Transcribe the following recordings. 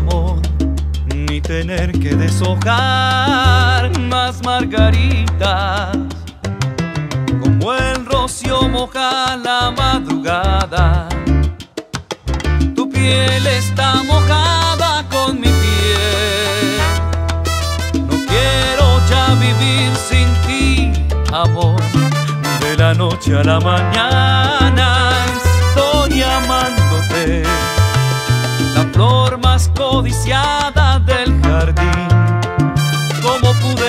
amor, ni tener que deshojar más margaritas. Como el rocío moja la madrugada, tu piel está mojada con mi piel. No quiero ya vivir sin ti, amor. De la noche a la mañana estoy amándote, la flor más codiciada del jardín. ¿Cómo pude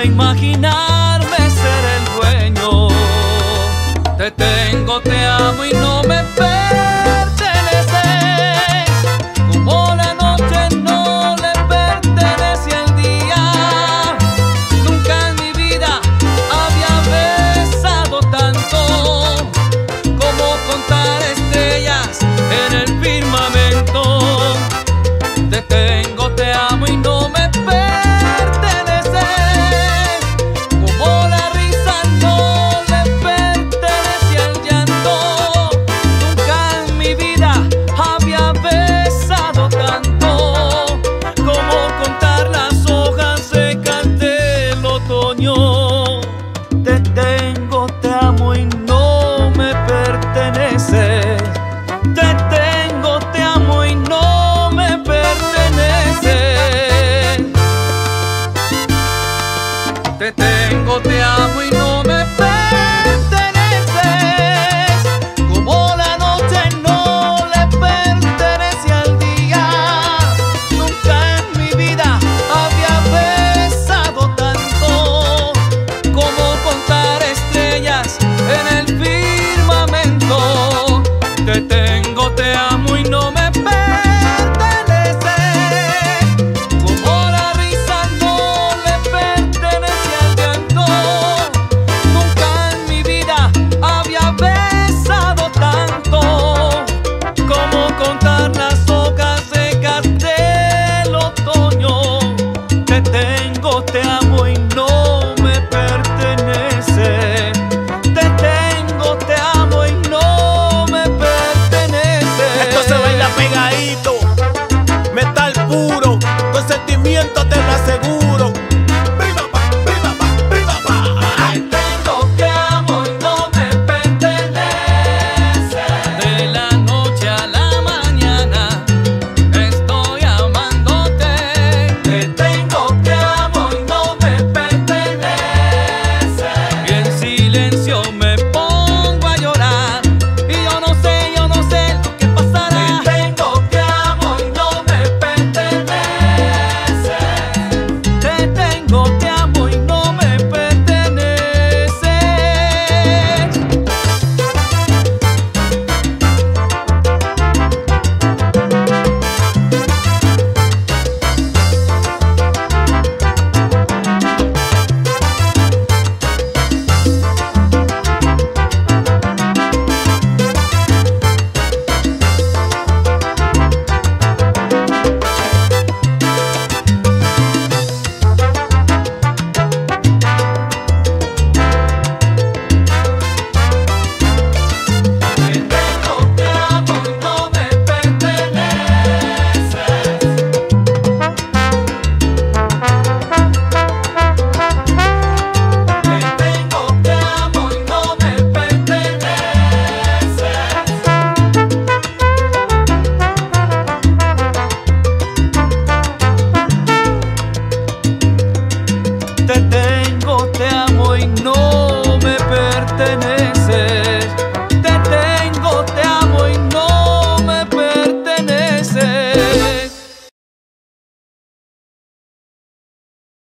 imaginarme ser el dueño? Te tengo, te amo y no me